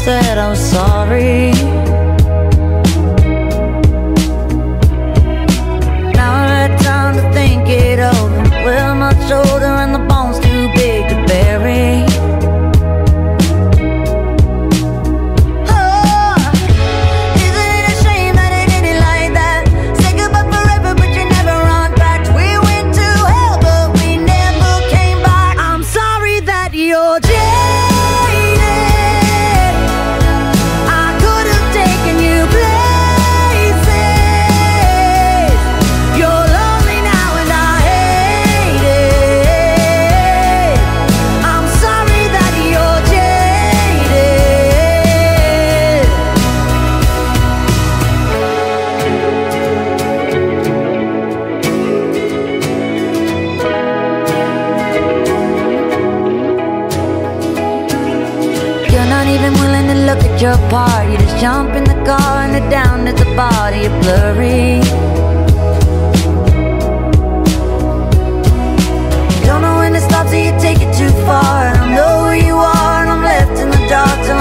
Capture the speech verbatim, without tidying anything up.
said I was sorry. Now I had time to think it over. Well, my shoulder and the bone's too big to bury. Your part, you just jump in the car and head down to the body, you're blurry. You don't know when to stop, so you take it too far. And I know where you are, and I'm left in the dark.